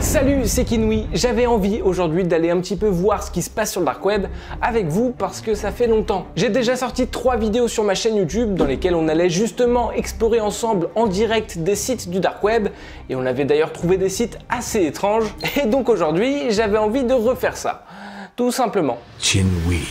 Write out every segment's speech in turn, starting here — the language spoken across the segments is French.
Salut, c'est Kinoui. J'avais envie aujourd'hui d'aller un petit peu voir ce qui se passe sur le dark web avec vous parce que ça fait longtemps. J'ai déjà sorti 3 vidéos sur ma chaîne YouTube dans lesquelles on allait justement explorer ensemble en direct des sites du dark web et on avait d'ailleurs trouvé des sites assez étranges. Et donc aujourd'hui, j'avais envie de refaire ça. Tout simplement. Kinoui.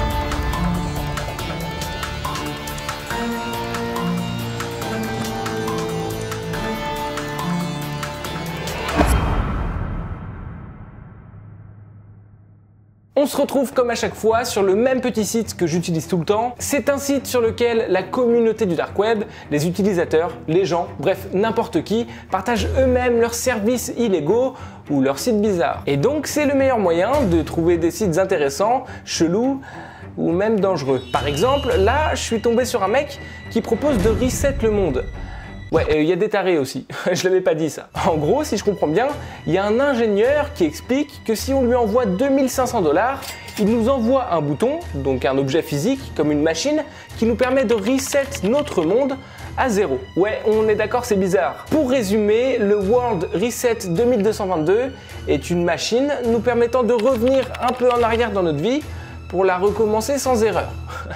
On se retrouve comme à chaque fois sur le même petit site que j'utilise tout le temps. C'est un site sur lequel la communauté du dark web, les utilisateurs, les gens, bref n'importe qui, partagent eux-mêmes leurs services illégaux ou leurs sites bizarres. Et donc c'est le meilleur moyen de trouver des sites intéressants, chelous ou même dangereux. Par exemple, là je suis tombé sur un mec qui propose de reset le monde. Ouais, il y a des tarés aussi, je l'avais pas dit ça. En gros, si je comprends bien, il y a un ingénieur qui explique que si on lui envoie 2500 $, il nous envoie un bouton, donc un objet physique, comme une machine, qui nous permet de reset notre monde à zéro. Ouais, on est d'accord, c'est bizarre. Pour résumer, le World Reset 2222 est une machine nous permettant de revenir un peu en arrière dans notre vie pour la recommencer sans erreur.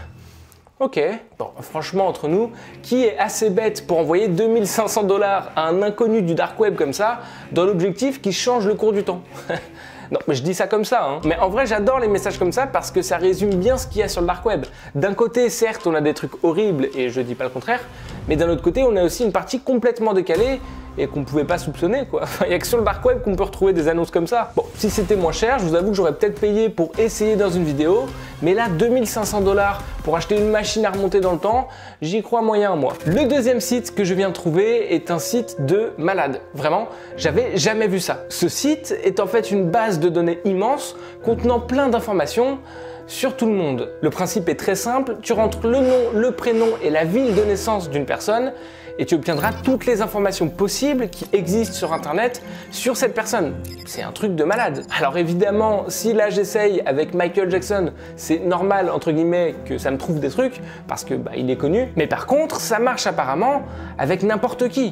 Ok, bon, franchement entre nous, qui est assez bête pour envoyer 2500 $ à un inconnu du dark web comme ça, dans l'objectif qui change le cours du temps? Non, mais je dis ça comme ça, hein. Mais en vrai, j'adore les messages comme ça parce que ça résume bien ce qu'il y a sur le dark web. D'un côté, certes, on a des trucs horribles et je dis pas le contraire, mais d'un autre côté, on a aussi une partie complètement décalée et qu'on pouvait pas soupçonner, quoi. Enfin, il y a que sur le dark web qu'on peut retrouver des annonces comme ça. Bon, si c'était moins cher, je vous avoue que j'aurais peut-être payé pour essayer dans une vidéo, mais là, 2500 $ pour acheter une machine à remonter dans le temps, j'y crois moyen, moi. Le deuxième site que je viens de trouver est un site de malade. Vraiment, j'avais jamais vu ça. Ce site est en fait une base de données immense contenant plein d'informations sur tout le monde. Le principe est très simple, tu rentres le nom, le prénom et la ville de naissance d'une personne et tu obtiendras toutes les informations possibles qui existent sur internet sur cette personne. C'est un truc de malade. Alors évidemment, si là j'essaye avec Michael Jackson, c'est normal entre guillemets que ça me trouve des trucs parce que il est connu, mais par contre ça marche apparemment avec n'importe qui.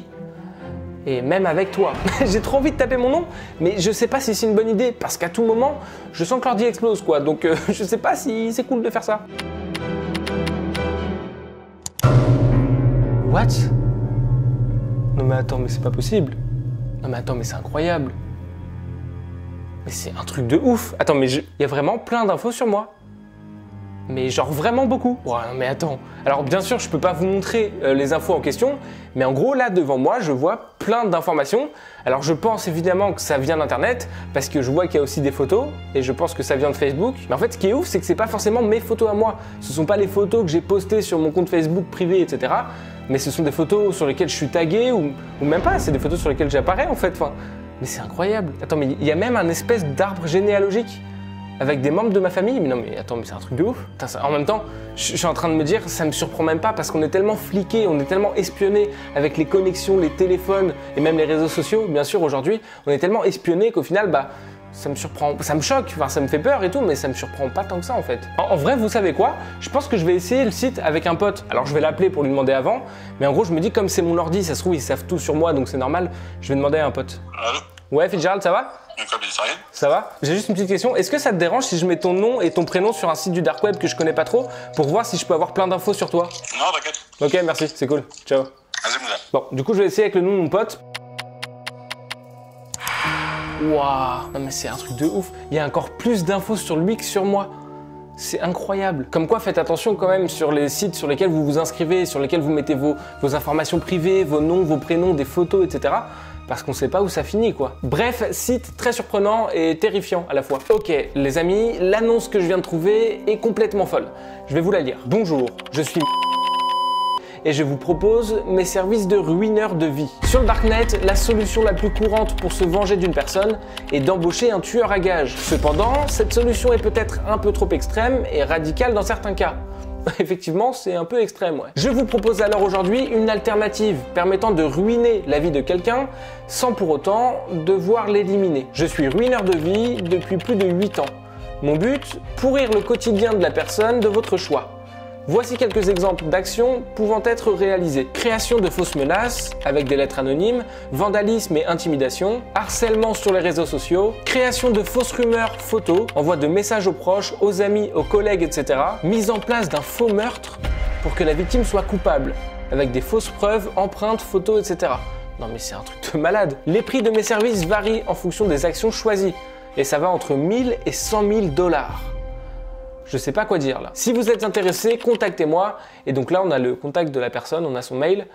Et même avec toi. J'ai trop envie de taper mon nom, mais je sais pas si c'est une bonne idée, parce qu'à tout moment, je sens que l'ordi explose, quoi. Donc je sais pas si c'est cool de faire ça. What? Non mais attends, mais c'est pas possible. Non mais attends, mais c'est incroyable. Mais c'est un truc de ouf. Attends, mais il y a vraiment plein d'infos sur moi. Mais genre vraiment beaucoup. Ouais, mais attends. Alors bien sûr, je peux pas vous montrer les infos en question, mais en gros là devant moi, je vois plein d'informations. Alors je pense évidemment que ça vient d'internet parce que je vois qu'il y a aussi des photos et je pense que ça vient de Facebook. Mais en fait, ce qui est ouf, c'est que c'est pas forcément mes photos à moi. Ce sont pas les photos que j'ai postées sur mon compte Facebook privé, etc. Mais ce sont des photos sur lesquelles je suis tagué ou même pas. C'est des photos sur lesquelles j'apparais en fait. Enfin, mais c'est incroyable. Attends, mais il y a même un espèce d'arbre généalogique avec des membres de ma famille. Mais non mais attends, mais c'est un truc de ouf. Putain, en même temps, je suis en train de me dire, ça me surprend même pas parce qu'on est tellement fliqué, on est tellement espionné avec les connexions, les téléphones et même les réseaux sociaux, bien sûr aujourd'hui, on est tellement espionné qu'au final, ça me surprend, ça me choque, enfin ça me fait peur et tout, mais ça me surprend pas tant que ça en fait. En vrai, vous savez quoi? Je pense que je vais essayer le site avec un pote. Alors je vais l'appeler pour lui demander avant, mais en gros je me dis comme c'est mon ordi, ça se trouve ils savent tout sur moi donc c'est normal, je vais demander à un pote. Allô? Ouais, Fitzgerald, ça va? Ça va? J'ai juste une petite question. Est-ce que ça te dérange si je mets ton nom et ton prénom sur un site du dark web que je connais pas trop pour voir si je peux avoir plein d'infos sur toi? Non, t'inquiète. Ok, merci, c'est cool. Ciao. Vas-y, Moula. Bon, du coup, je vais essayer avec le nom de mon pote. Waouh, non mais c'est un truc de ouf. Il y a encore plus d'infos sur lui que sur moi. C'est incroyable. Comme quoi, faites attention quand même sur les sites sur lesquels vous vous inscrivez, sur lesquels vous mettez vos informations privées, vos noms, vos prénoms, des photos, etc. Parce qu'on sait pas où ça finit, quoi. Bref, site très surprenant et terrifiant à la fois. Ok, les amis, l'annonce que je viens de trouver est complètement folle. Je vais vous la lire. Bonjour, je suis et je vous propose mes services de ruineur de vie. Sur le darknet, la solution la plus courante pour se venger d'une personne est d'embaucher un tueur à gages. Cependant, cette solution est peut-être un peu trop extrême et radicale dans certains cas. Effectivement, c'est un peu extrême, ouais. Je vous propose alors aujourd'hui une alternative permettant de ruiner la vie de quelqu'un sans pour autant devoir l'éliminer. Je suis ruineur de vie depuis plus de 8 ans. Mon but, pourrir le quotidien de la personne de votre choix. Voici quelques exemples d'actions pouvant être réalisées. Création de fausses menaces avec des lettres anonymes, vandalisme et intimidation, harcèlement sur les réseaux sociaux, création de fausses rumeurs photos, envoi de messages aux proches, aux amis, aux collègues, etc. Mise en place d'un faux meurtre pour que la victime soit coupable, avec des fausses preuves, empreintes, photos, etc. Non mais c'est un truc de malade. Les prix de mes services varient en fonction des actions choisies, et ça va entre 1000 et 100 000 dollars. Je sais pas quoi dire là. Si vous êtes intéressé, contactez-moi. Et donc là, on a le contact de la personne, on a son mail.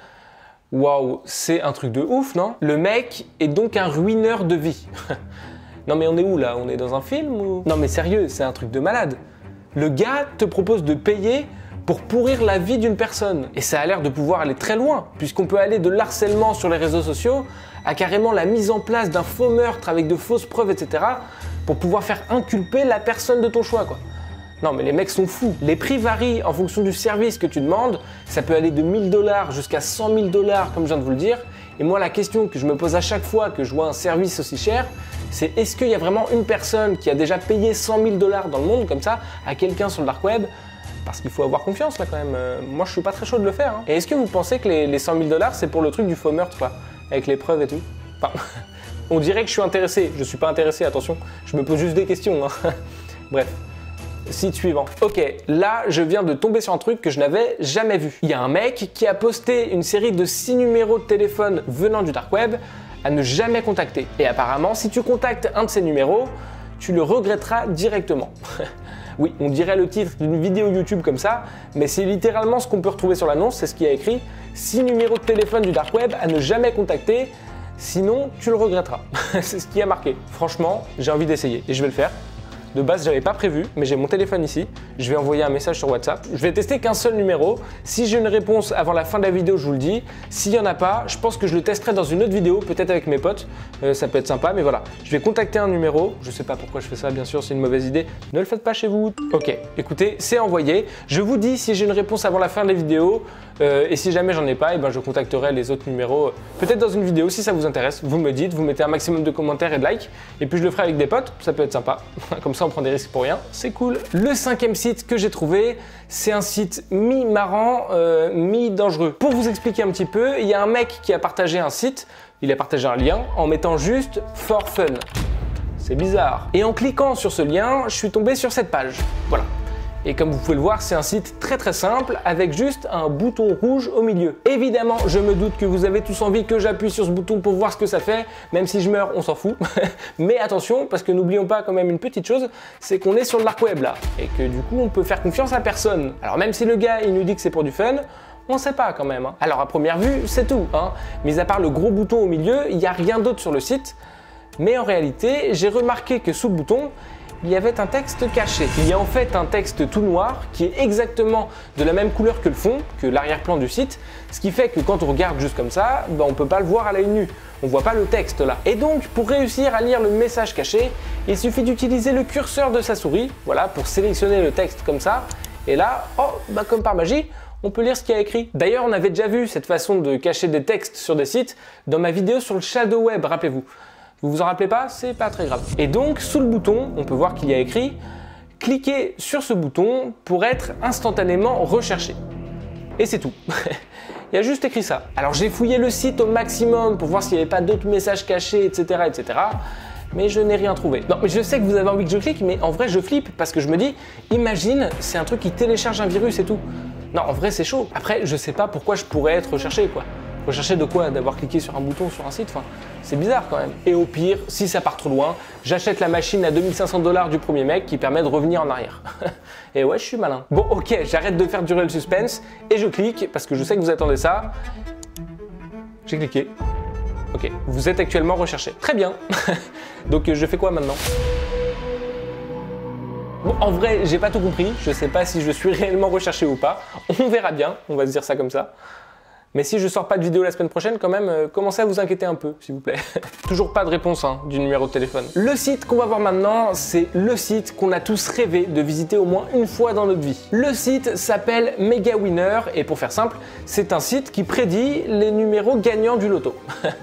Waouh, c'est un truc de ouf, non? Le mec est donc un ruineur de vie. Non mais on est où là? On est dans un film ou... Non mais sérieux, c'est un truc de malade. Le gars te propose de payer pour pourrir la vie d'une personne. Et ça a l'air de pouvoir aller très loin, puisqu'on peut aller de l'harcèlement sur les réseaux sociaux à carrément la mise en place d'un faux meurtre avec de fausses preuves, etc. pour pouvoir faire inculper la personne de ton choix, quoi. Non mais les mecs sont fous. Les prix varient en fonction du service que tu demandes. Ça peut aller de 1000 dollars jusqu'à 100 000 dollars comme je viens de vous le dire. Et moi la question que je me pose à chaque fois que je vois un service aussi cher, c'est est-ce qu'il y a vraiment une personne qui a déjà payé 100 000 dollars dans le monde comme ça à quelqu'un sur le dark web? Parce qu'il faut avoir confiance là quand même. Moi je suis pas très chaud de le faire. Hein. Et est-ce que vous pensez que les 100 000 dollars c'est pour le truc du faux meurtre là, avec les preuves et tout? Enfin, on dirait que je suis intéressé. Je suis pas intéressé, attention. Je me pose juste des questions. Hein. Bref. Site suivant. Ok, là je viens de tomber sur un truc que je n'avais jamais vu. Il y a un mec qui a posté une série de 6 numéros de téléphone venant du dark web à ne jamais contacter. Et apparemment, si tu contactes un de ces numéros, tu le regretteras directement. Oui, on dirait le titre d'une vidéo YouTube comme ça, mais c'est littéralement ce qu'on peut retrouver sur l'annonce, c'est ce qui a écrit 6 numéros de téléphone du dark web à ne jamais contacter, sinon tu le regretteras. C'est ce qui a marqué. Franchement, j'ai envie d'essayer et je vais le faire. De base, j'avais pas prévu, mais j'ai mon téléphone ici. Je vais envoyer un message sur WhatsApp. Je vais tester qu'un seul numéro. Si j'ai une réponse avant la fin de la vidéo, je vous le dis. S'il y en a pas, je pense que je le testerai dans une autre vidéo, peut-être avec mes potes. Ça peut être sympa, mais voilà. Je vais contacter un numéro. Je sais pas pourquoi je fais ça, bien sûr, c'est une mauvaise idée. Ne le faites pas chez vous. Ok, écoutez, c'est envoyé. Je vous dis si j'ai une réponse avant la fin de la vidéo. Et si jamais j'en ai pas, ben, je contacterai les autres numéros. Peut-être dans une vidéo, si ça vous intéresse. Vous me dites, vous mettez un maximum de commentaires et de likes. Et puis je le ferai avec des potes. Ça peut être sympa. Comme ça, on prend des risques pour rien, c'est cool. Le 5e site que j'ai trouvé, c'est un site mi-marrant, mi-dangereux. Pour vous expliquer un petit peu, il y a un mec qui a partagé un site, il a partagé un lien en mettant juste for fun. C'est bizarre. Et en cliquant sur ce lien, je suis tombé sur cette page. Voilà. Et comme vous pouvez le voir, c'est un site très très simple avec juste un bouton rouge au milieu. Évidemment, je me doute que vous avez tous envie que j'appuie sur ce bouton pour voir ce que ça fait. Même si je meurs, on s'en fout. Mais attention, parce que n'oublions pas quand même une petite chose, c'est qu'on est sur le dark web là. Et que du coup, on peut faire confiance à personne. Alors même si le gars, il nous dit que c'est pour du fun, on sait pas quand même. Hein. Alors à première vue, c'est tout. Hein. Mis à part le gros bouton au milieu, il n'y a rien d'autre sur le site. Mais en réalité, j'ai remarqué que sous le bouton, il y avait un texte caché. Il y a en fait un texte tout noir qui est exactement de la même couleur que le fond, que l'arrière-plan du site, ce qui fait que quand on regarde juste comme ça, ben on peut pas le voir à l'œil nu. On voit pas le texte là. Et donc, pour réussir à lire le message caché, il suffit d'utiliser le curseur de sa souris, voilà, pour sélectionner le texte comme ça. Et là, oh, bah comme par magie, on peut lire ce qu'il y a écrit. D'ailleurs, on avait déjà vu cette façon de cacher des textes sur des sites dans ma vidéo sur le shadow web, rappelez-vous. Vous vous en rappelez pas? C'est pas très grave. Et donc, sous le bouton, on peut voir qu'il y a écrit « Cliquez sur ce bouton pour être instantanément recherché ». Et c'est tout. Il y a juste écrit ça. Alors j'ai fouillé le site au maximum pour voir s'il n'y avait pas d'autres messages cachés, etc., etc. Mais je n'ai rien trouvé. Non, mais je sais que vous avez envie que je clique, mais en vrai je flippe parce que je me dis, imagine, c'est un truc qui télécharge un virus et tout. Non, en vrai c'est chaud. Après, je sais pas pourquoi je pourrais être recherché, quoi. Rechercher de quoi? D'avoir cliqué sur un bouton sur un site? Enfin, c'est bizarre quand même. Et au pire, si ça part trop loin, j'achète la machine à 2500 $ du premier mec qui permet de revenir en arrière. Et ouais, je suis malin. Bon, ok, j'arrête de faire durer le suspense et je clique parce que je sais que vous attendez ça. J'ai cliqué. Ok, vous êtes actuellement recherché. Très bien. Donc je fais quoi maintenant? Bon, en vrai, j'ai pas tout compris. Je sais pas si je suis réellement recherché ou pas. On verra bien. On va se dire ça comme ça. Mais si je sors pas de vidéo la semaine prochaine, quand même, commencez à vous inquiéter un peu, s'il vous plaît. Toujours pas de réponse du numéro de téléphone. Le site qu'on va voir maintenant, c'est le site qu'on a tous rêvé de visiter au moins une fois dans notre vie. Le site s'appelle Mega Winner et pour faire simple, c'est un site qui prédit les numéros gagnants du loto.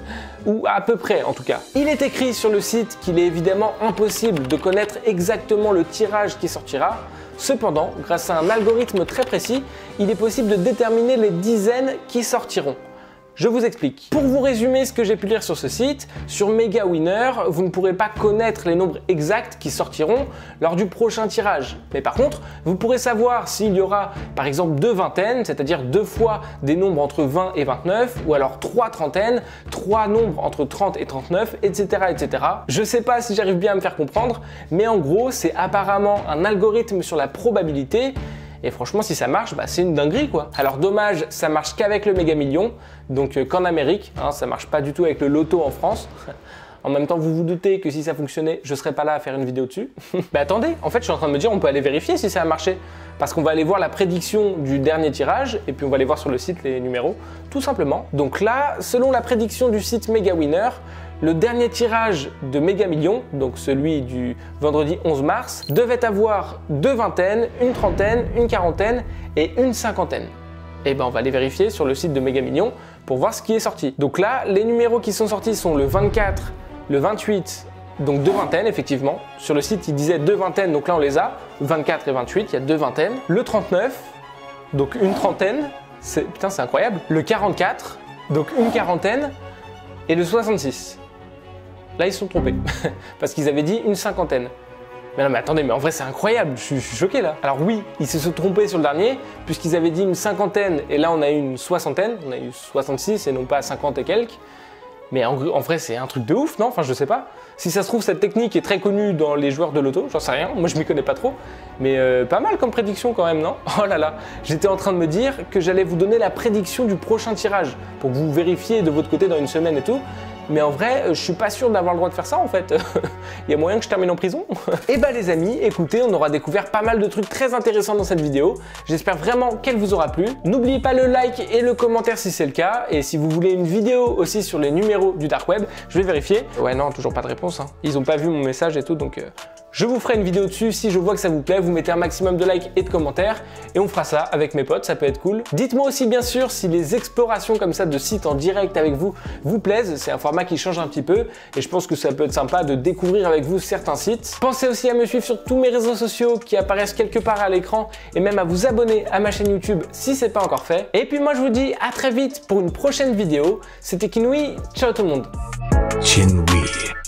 ou à peu près en tout cas. Il est écrit sur le site qu'il est évidemment impossible de connaître exactement le tirage qui sortira. Cependant, grâce à un algorithme très précis, il est possible de déterminer les dizaines qui sortiront. Je vous explique. Pour vous résumer ce que j'ai pu lire sur ce site, sur Mega Winner, vous ne pourrez pas connaître les nombres exacts qui sortiront lors du prochain tirage. Mais par contre, vous pourrez savoir s'il y aura par exemple 2 vingtaines, c'est-à-dire 2 fois des nombres entre 20 et 29, ou alors 3 trentaines, 3 nombres entre 30 et 39, etc. etc. Je sais pas si j'arrive bien à me faire comprendre, mais en gros, c'est apparemment un algorithme sur la probabilité. Et franchement, si ça marche, c'est une dinguerie quoi. Alors dommage, ça marche qu'avec le Méga Million, donc qu'en Amérique, hein, ça marche pas du tout avec le loto en France. En même temps, vous vous doutez que si ça fonctionnait, je serais pas là à faire une vidéo dessus. Mais attendez, en fait, je suis en train de me dire, on peut aller vérifier si ça a marché. Parce qu'on va aller voir la prédiction du dernier tirage, et puis on va aller voir sur le site les numéros, tout simplement. Donc là, selon la prédiction du site Mega Winner, le dernier tirage de Méga Million, donc celui du vendredi 11 mars, devait avoir 2 vingtaines, une trentaine, une quarantaine et une cinquantaine. Et on va aller vérifier sur le site de Méga Million pour voir ce qui est sorti. Donc là, les numéros qui sont sortis sont le 24, le 28, donc 2 vingtaines effectivement. Sur le site, il disait 2 vingtaines, donc là on les a, 24 et 28, il y a 2 vingtaines. Le 39, donc une trentaine, putain c'est incroyable. Le 44, donc une quarantaine, et le 66. Là, ils se sont trompés, parce qu'ils avaient dit une cinquantaine. Mais non, mais attendez, mais en vrai, c'est incroyable, je suis choqué là. Alors oui, ils se sont trompés sur le dernier, puisqu'ils avaient dit une cinquantaine, et là, on a eu une soixantaine, on a eu 66 et non pas 50 et quelques. Mais en vrai, c'est un truc de ouf, non? Enfin, je sais pas. Si ça se trouve, cette technique est très connue dans les joueurs de loto, j'en sais rien, moi je m'y connais pas trop. Mais pas mal comme prédiction quand même, non? Oh là là, j'étais en train de me dire que j'allais vous donner la prédiction du prochain tirage, pour que vous vérifiez de votre côté dans une semaine et tout. Mais en vrai, je suis pas sûr d'avoir le droit de faire ça en fait. Il y a moyen que je termine en prison. Et les amis, écoutez, on aura découvert pas mal de trucs très intéressants dans cette vidéo. J'espère vraiment qu'elle vous aura plu. N'oubliez pas le like et le commentaire si c'est le cas. Et si vous voulez une vidéo aussi sur les numéros du Dark Web, je vais vérifier. Ouais non, toujours pas de réponse. Hein. Ils ont pas vu mon message et tout, donc je vous ferai une vidéo dessus si je vois que ça vous plaît. Vous mettez un maximum de likes et de commentaires et on fera ça avec mes potes, ça peut être cool. Dites-moi aussi bien sûr si les explorations comme ça de sites en direct avec vous vous plaisent. C'est un format qui change un petit peu et je pense que ça peut être sympa de découvrir avec vous certains sites. Pensez aussi à me suivre sur tous mes réseaux sociaux qui apparaissent quelque part à l'écran et même à vous abonner à ma chaîne YouTube si c'est pas encore fait. Et puis moi je vous dis à très vite pour une prochaine vidéo. C'était Kinui, ciao tout le monde. Kinui.